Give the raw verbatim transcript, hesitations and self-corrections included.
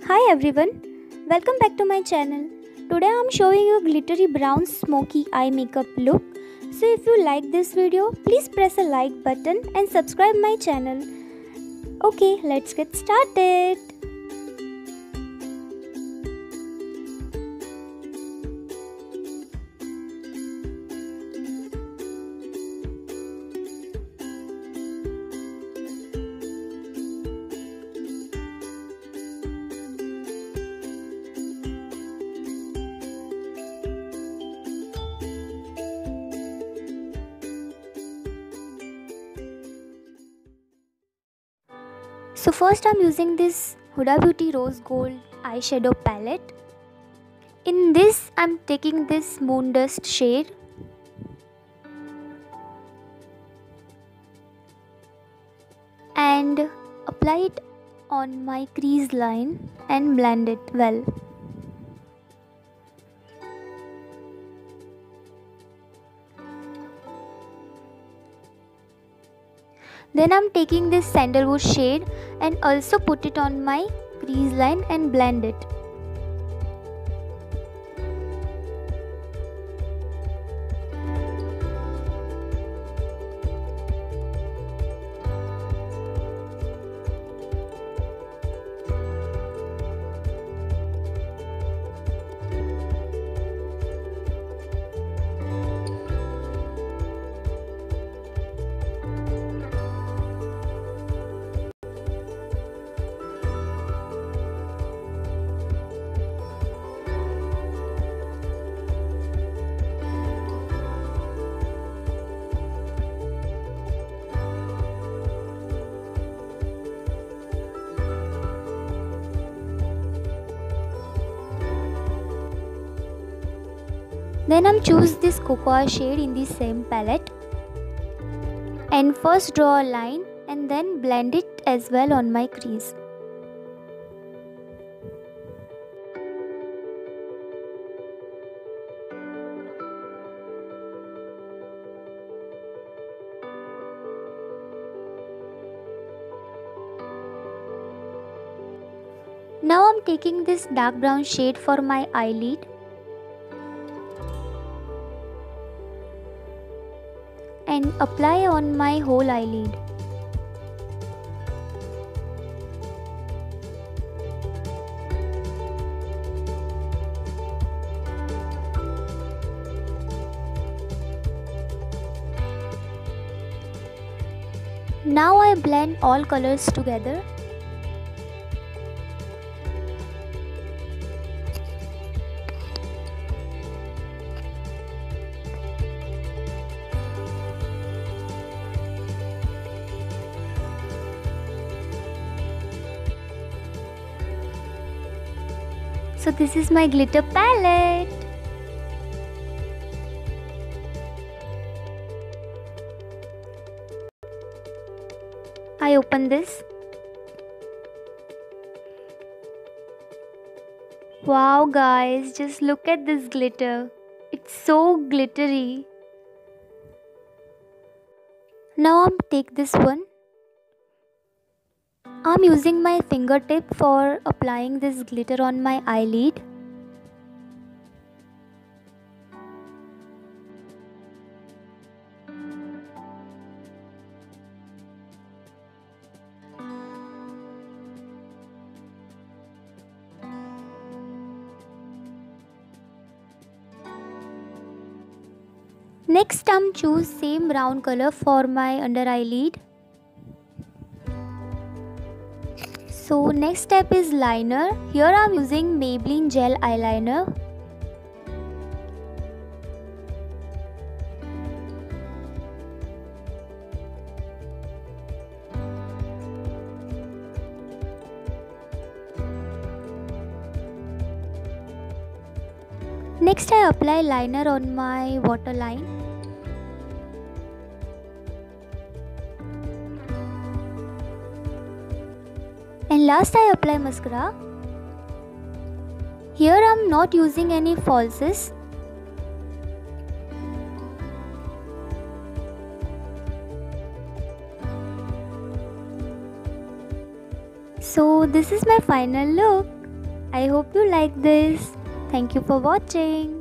Hi everyone, welcome back to my channel. Today I am showing you a glittery brown smoky eye makeup look. So if you like this video, please press a like button and subscribe my channel. Okay, let's get started. So first I'm using this Huda Beauty Rose Gold eyeshadow palette. In this I'm taking this Moon Dust shade and apply it on my crease line and blend it well. Then I'm taking this sandalwood shade and also put it on my crease line and blend it. Then I'm choose this cocoa shade in the same palette and first draw a line and then blend it as well on my crease. Now I'm taking this dark brown shade for my eyelid and apply on my whole eyelid. Now I blend all colors together. So this is my glitter palette. I open this. Wow guys, just look at this glitter. It's so glittery. Now I'm take this one. I'm using my fingertip for applying this glitter on my eyelid. Next I'm choose same brown color for my under eyelid. So next step is liner. Here I am using Maybelline gel eyeliner. Next I apply liner on my waterline. And last I apply mascara. Here I am not using any falsies. So this is my final look. I hope you like this. Thank you for watching.